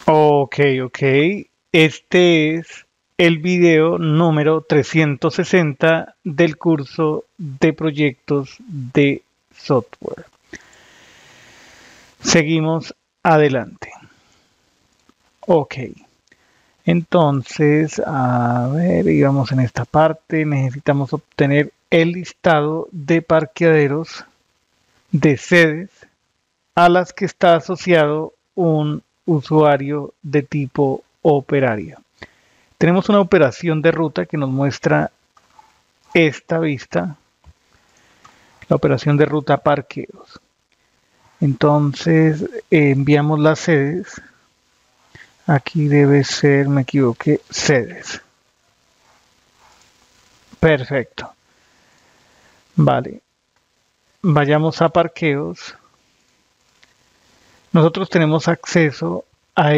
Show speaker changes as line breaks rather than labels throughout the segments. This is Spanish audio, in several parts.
Ok, ok. Este es el video número 360 del curso de proyectos de software. Seguimos adelante. Ok. Entonces, a ver, digamos en esta parte, necesitamos obtener el listado de parqueaderos de sedes a las que está asociado un usuario de tipo operario. Tenemos una operación de ruta que nos muestra esta vista, la operación de ruta parqueos. Entonces enviamos las sedes. Aquí debe ser, me equivoqué, sedes. Perfecto. Vale. Vayamos a parqueos. Nosotros tenemos acceso a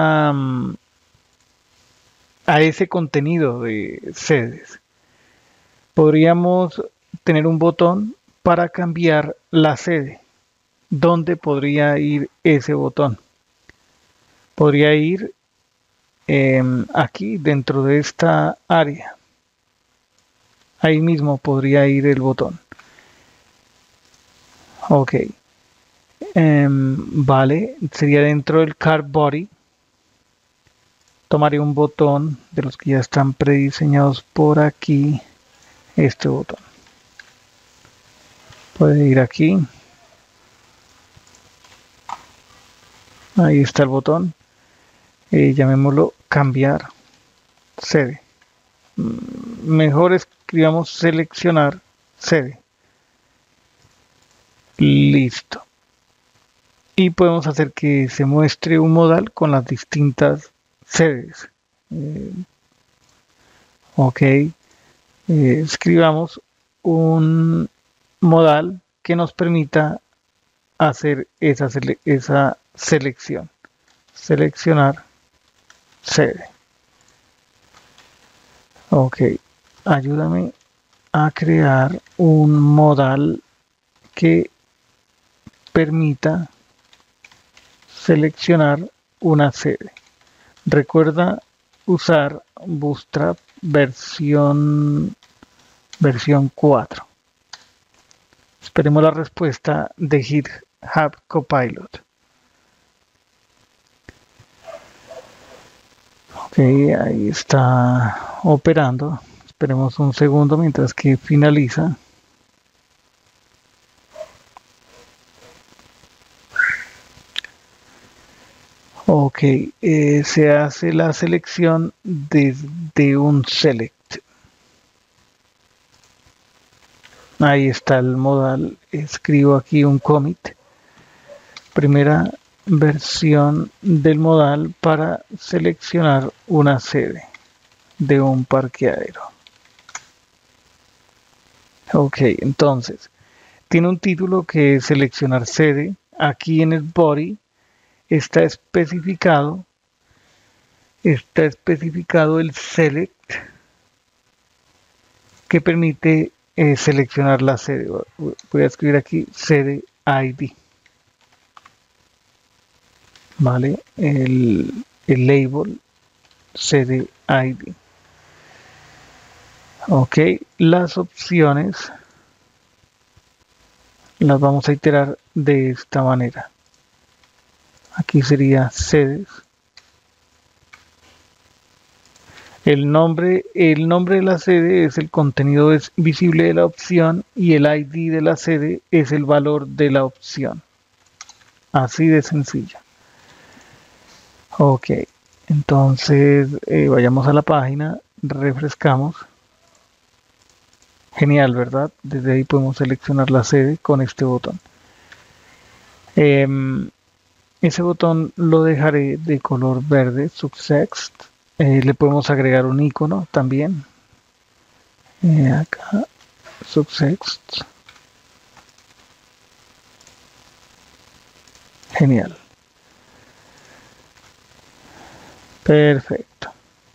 a ese contenido de sedes. Podríamos tener un botón para cambiar la sede. ¿Dónde podría ir ese botón? Podría ir aquí dentro de esta área. Ahí mismo podría ir el botón. Ok. Vale, sería dentro del car body. Tomaré un botón de los que ya están prediseñados por aquí. Este botón. Puede ir aquí. Ahí está el botón. Llamémoslo cambiar sede. Mejor escribamos seleccionar sede. Listo. Y podemos hacer que se muestre un modal con las distintas sedes. Eh, ok. Escribamos un modal que nos permita hacer esa selección. Seleccionar sede. Ok. Ayúdame a crear un modal que permita seleccionar una sede. Recuerda usar Bootstrap versión 4. Esperemos la respuesta de GitHub Copilot. Ok, ahí está operando. Esperemos un segundo mientras que finaliza. Ok, se hace la selección desde un select. Ahí está el modal. Escribo aquí un commit. Primera versión del modal para seleccionar una sede de un parqueadero. Ok, entonces tiene un título que es seleccionar sede. Aquí en el body está especificado el select que permite seleccionar la sede. Voy a escribir aquí sede ID. Vale, el label sede ID. Ok, las opciones las vamos a iterar de esta manera. Aquí sería sedes. El nombre de la sede es el contenido visible de la opción y el ID de la sede es el valor de la opción. Así de sencillo. Ok, entonces vayamos a la página, refrescamos. Genial, ¿verdad? Desde ahí podemos seleccionar la sede con este botón. Ese botón lo dejaré de color verde, subtext. Le podemos agregar un icono también. Acá, subtext. Genial. Perfecto.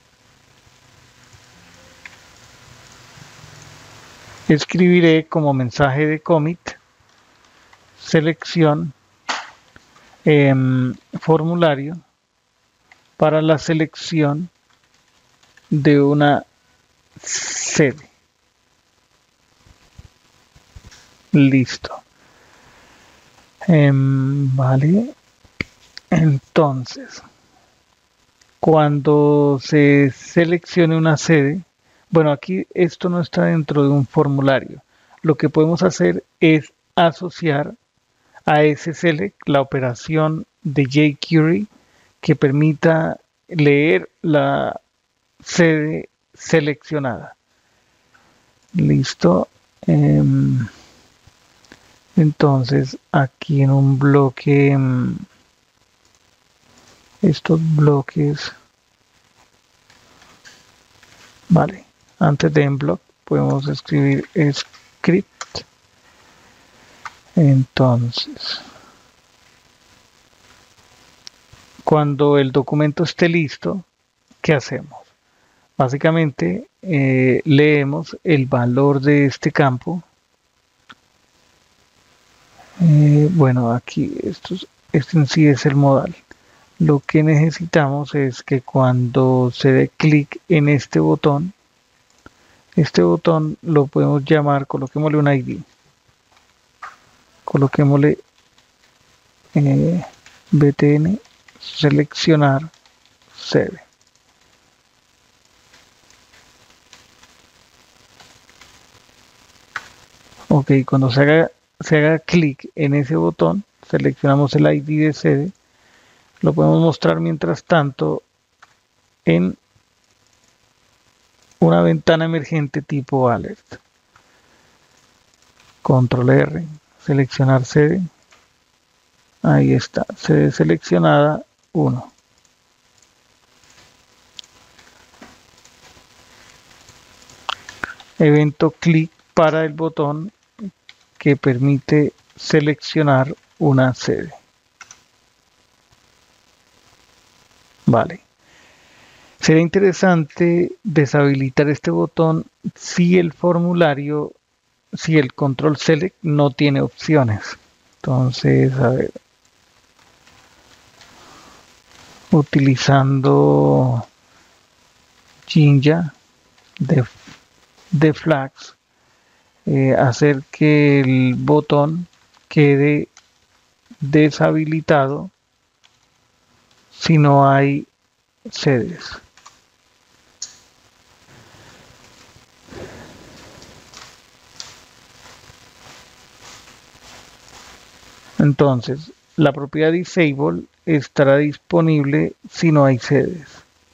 Escribiré como mensaje de commit, selección, formulario, para la selección de una sede. Listo. Vale. Entonces, cuando se seleccione una sede, bueno, aquí esto no está dentro de un formulario. Lo que podemos hacer es asociar a ese select la operación de jQuery que permita leer la sede seleccionada. Listo. Entonces, aquí en un bloque, estos bloques, vale, antes de en block podemos escribir script. Entonces, cuando el documento esté listo, ¿qué hacemos? Básicamente, leemos el valor de este campo. Bueno, aquí este en sí es el modal. Lo que necesitamos es que cuando se dé clic en este botón lo podemos llamar, coloquémosle un ID, coloquémosle btn seleccionar sede. Ok, cuando se haga clic en ese botón, seleccionamos el ID de sede, lo podemos mostrar mientras tanto en una ventana emergente tipo alert. Control R, seleccionar sede. Ahí está, sede seleccionada 1. Evento clic para el botón que permite seleccionar una sede. Vale. Sería interesante deshabilitar este botón si el formulario, si el control select no tiene opciones. Entonces, a ver, utilizando Jinja de flags, hacer que el botón quede deshabilitado si no hay sedes. Entonces, la propiedad disable estará disponible si no hay sedes.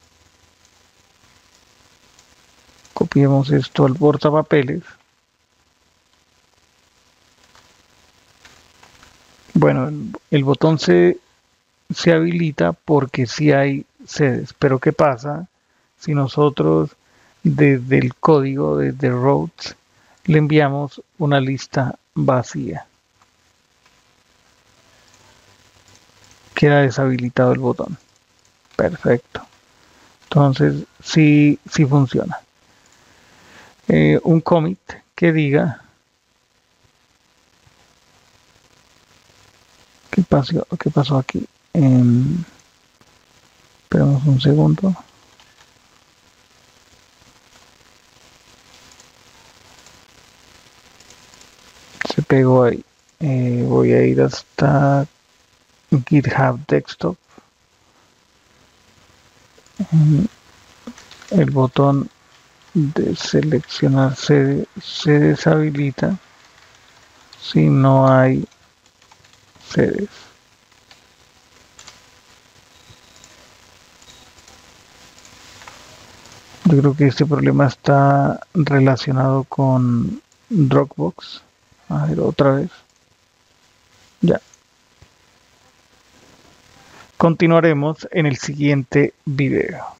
Copiemos esto al portapapeles. Bueno, el botón se habilita porque sí hay sedes. Pero ¿qué pasa si nosotros desde el código, desde routes, le enviamos una lista vacía? Queda deshabilitado el botón. Perfecto. Entonces, sí funciona. Un commit que diga ¿qué pasó aquí? Esperamos un segundo. Se pegó ahí. Voy a ir hasta GitHub Desktop. El botón de seleccionar sede se deshabilita si no hay sedes. Yo creo que este problema está relacionado con Dropbox. A ver, otra vez. Ya. Continuaremos en el siguiente video.